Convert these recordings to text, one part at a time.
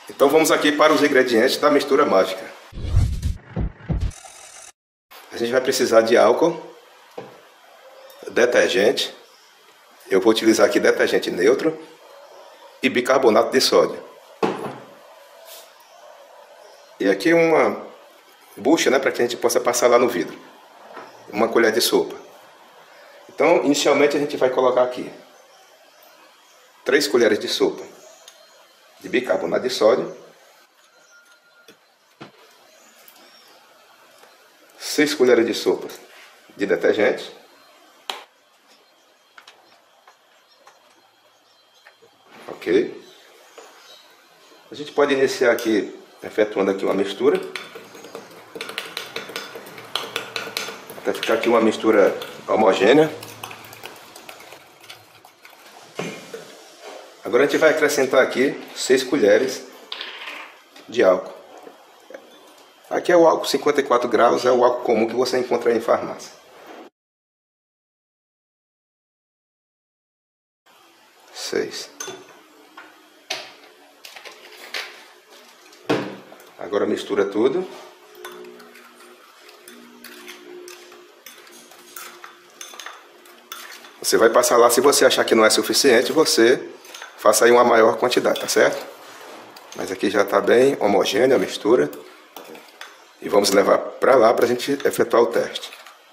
Então vamos aqui para os ingredientes da mistura mágica. A gente vai precisar de álcool, detergente, eu vou utilizar aqui detergente neutro e bicarbonato de sódio. E aqui uma bucha, né, para que a gente possa passar lá no vidro. Uma colher de sopa. Então, inicialmente a gente vai colocar aqui 3 colheres de sopa de bicarbonato de sódio, 6 colheres de sopa de detergente, ok? A gente pode iniciar aqui efetuando aqui uma mistura até ficar aqui uma mistura homogênea. Agora a gente vai acrescentar aqui 6 colheres de álcool. Aqui é o álcool 54 graus, é o álcool comum que você encontra em farmácia. Agora mistura tudo. Você vai passar lá, se você achar que não é suficiente, você faça aí uma maior quantidade, tá certo? Mas aqui já está bem homogênea a mistura. E vamos levar para lá para a gente efetuar o teste.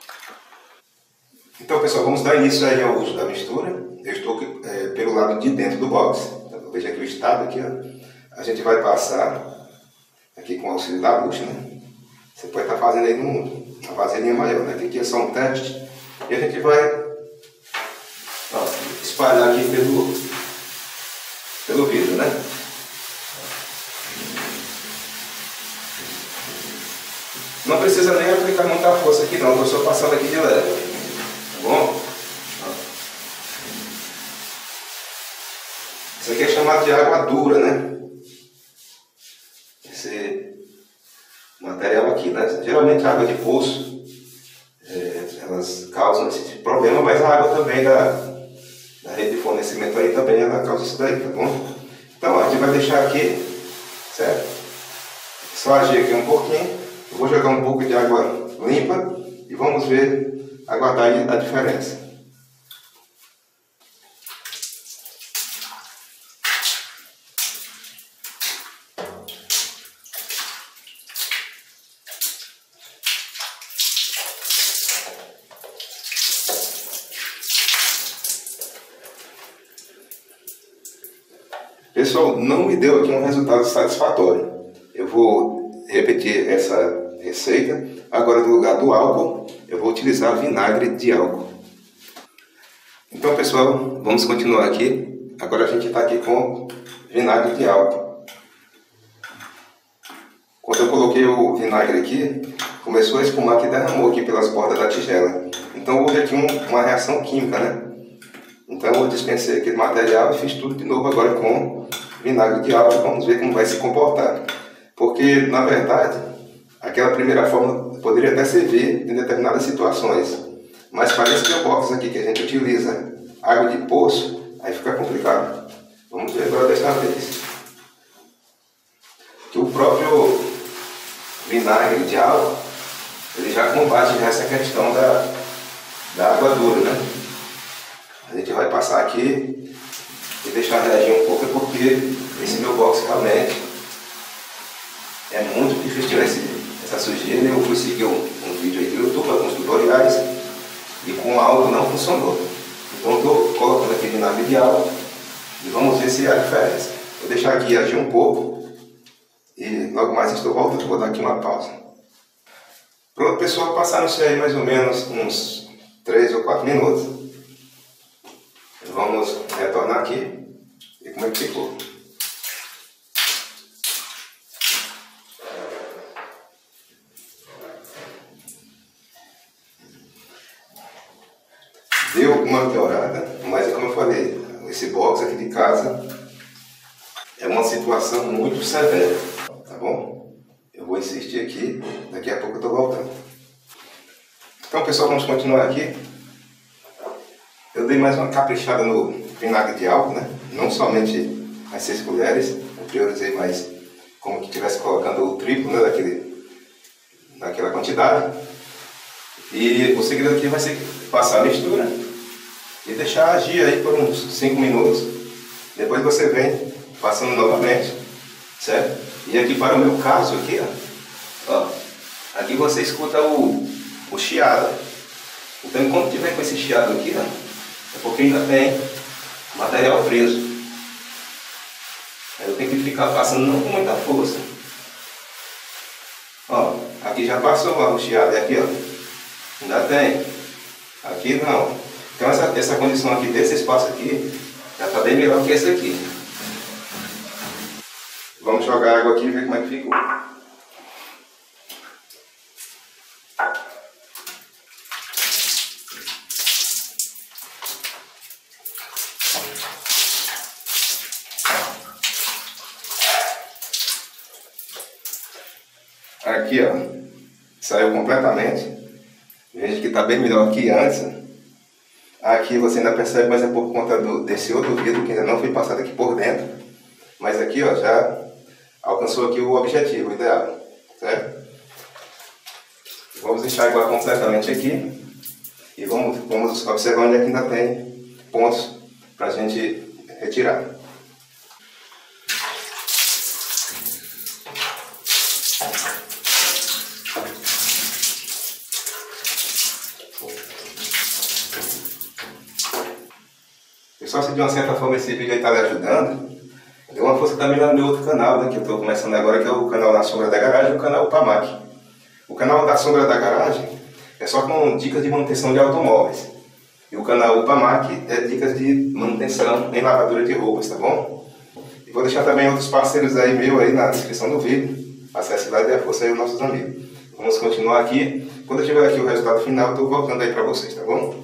Então, pessoal, vamos dar início aí ao uso da mistura. Eu estou pelo lado de dentro do box. Veja aqui o estado aqui, ó. A gente vai passar aqui com o auxílio da bucha, né? Você pode estar fazendo aí uma vasilhinha maior, né? Aqui é só um teste. E a gente vai espalhar aqui pelo vidro, né? Não precisa nem aplicar muita força aqui não, estou só passando aqui de leve, tá bom? Isso aqui é chamado de água dura, né? Esse material aqui, né? Geralmente a água de poço, elas causam esse tipo de problema, mas a água também da rede de fornecimento aí também ela causa isso daí, tá bom? Então a gente vai deixar aqui, certo? Só agir aqui um pouquinho. Eu vou jogar um pouco de água limpa e vamos ver, aguardar aí a diferença. Pessoal, não me deu aqui um resultado satisfatório. Eu vou repetir essa receita. Agora, no lugar do álcool, eu vou utilizar vinagre de álcool. Então, pessoal, vamos continuar aqui. Agora a gente está aqui com vinagre de álcool. Quando eu coloquei o vinagre aqui, começou a espumar que derramou aqui pelas bordas da tigela. Então houve aqui uma reação química, né? Então eu dispensei aquele material e fiz tudo de novo agora com vinagre de álcool. Vamos ver como vai se comportar. Porque, na verdade, aquela primeira forma poderia até servir em determinadas situações. Mas para esse box aqui que a gente utiliza água de poço, aí fica complicado. Vamos ver agora desta vez. Que o próprio vinagre de álcool, ele já combate essa questão da água dura, né? A gente vai passar aqui e deixar reagir um pouco, porque esse meu box realmente é muito difícil tirar essa sujeira. Eu fui seguir um vídeo aí do YouTube, alguns tutoriais, e com álcool não funcionou. Então estou colocando aqui vinagre de álcool e vamos ver se há diferença. Vou deixar aqui agir um pouco e logo mais estou voltando. Vou dar aqui uma pausa. Pronto, pessoal, passaram-se aí mais ou menos uns 3 ou 4 minutos. Vamos retornar aqui e como é que ficou. Deu uma piorada, mas como eu falei, esse box aqui de casa é uma situação muito severa, tá bom? Eu vou insistir aqui, daqui a pouco eu estou voltando. Então, pessoal, vamos continuar aqui. Eu dei mais uma caprichada no vinagre de álcool, né? Não somente as 6 colheres, eu priorizei mais como que estivesse colocando o triplo, né, daquela quantidade. E o segredo aqui vai ser passar a mistura e deixar agir aí por uns 5 minutos. Depois você vem passando novamente, certo? E aqui para o meu caso aqui, ó, aqui você escuta o chiado. Então enquanto tiver com esse chiado aqui, ó, é porque ainda tem material preso. Aí eu tenho que ficar passando não com muita força. Ó, aqui já passou ó, o chiado, e aqui ó, ainda tem. Aqui não. Então essa condição aqui desse espaço aqui já está bem melhor que esse aqui. Vamos jogar água aqui e ver como é que ficou. Aqui ó, saiu completamente. Veja que está bem melhor que antes. Aqui você ainda percebe, mas é por conta desse outro vidro que ainda não foi passado aqui por dentro. Mas aqui ó, já alcançou aqui o objetivo ideal, certo? Vamos enxaguar completamente aqui e vamos observar onde é que ainda tem pontos para a gente retirar. Pessoal, se de uma certa forma esse vídeo aí está lhe ajudando, dê uma força também lá no meu outro canal, né, que eu estou começando agora, que é o canal Na Sombra da Garagem, o canal Upamac. O canal Da Sombra da Garagem é só com dicas de manutenção de automóveis. E o canal Upamac é dicas de manutenção em lavadura de roupas, tá bom? E vou deixar também outros parceiros aí meu aí na descrição do vídeo. Acesse lá e dê a força aí aos nossos amigos. Vamos continuar aqui. Quando eu tiver aqui o resultado final, eu estou voltando aí para vocês, tá bom?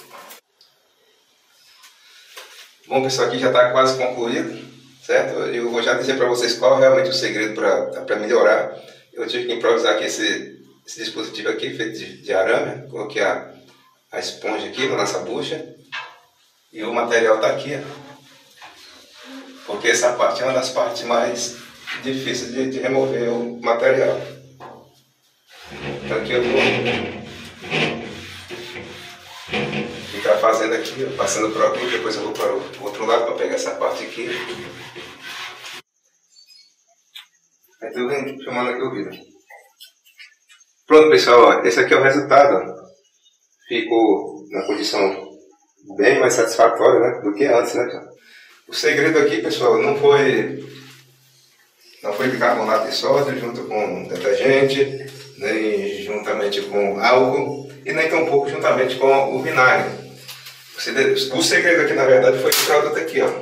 Bom, pessoal, aqui já está quase concluído, certo? Eu vou já dizer para vocês qual é realmente o segredo para melhorar. Eu tive que improvisar aqui esse dispositivo aqui, feito de arame. Coloquei a esponja aqui na nossa bucha. E o material está aqui, ó. Porque essa parte é uma das partes mais difíceis de remover o material. Então aqui eu vou ficar fazendo aqui, passando por aqui, depois eu vou para o outro lado para pegar essa parte aqui. Aí tu vem chamando aqui o vídeo. Pronto, pessoal, ó, esse aqui é o resultado. Ó. Ficou na condição bem mais satisfatória, né, do que antes, né? O segredo aqui, pessoal, não foi bicarbonato de sódio junto com detergente, nem juntamente com álcool e nem tampouco juntamente com o vinagre. O segredo aqui, na verdade, foi esse produto aqui, ó.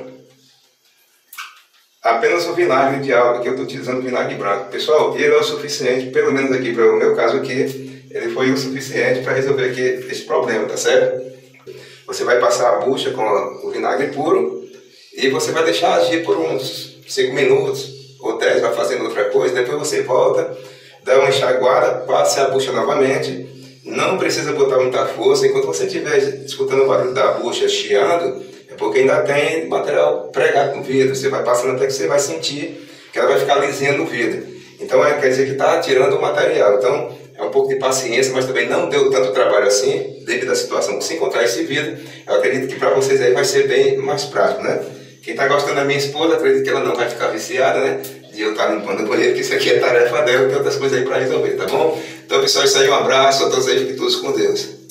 Apenas o vinagre de álcool, aqui eu estou utilizando vinagre branco. Pessoal, ele é o suficiente, pelo menos aqui para o meu caso aqui, ele foi o suficiente para resolver aqui esse problema, tá certo? Você vai passar a bucha com o vinagre puro e você vai deixar agir por uns 5 minutos ou 10, vai fazendo outra coisa, depois você volta, dá uma enxaguada, passe a bucha novamente. Não precisa botar muita força. Enquanto você estiver escutando o barulho da bucha chiando, é porque ainda tem material pregado no vidro. Você vai passando até que você vai sentir que ela vai ficar lisinha no vidro. Então quer dizer que está tirando o material. Então é um pouco de paciência, mas também não deu tanto trabalho assim, devido à situação que se encontrar esse vidro. Eu acredito que para vocês aí vai ser bem mais prático, né? Quem está gostando da minha esposa, acredito que ela não vai ficar viciada, né? De eu estar limpando o banheiro, que isso aqui é tarefa dela, tem outras coisas aí para resolver, tá bom? Então, pessoal, isso aí, um abraço a todos aí, fiquem todos com Deus.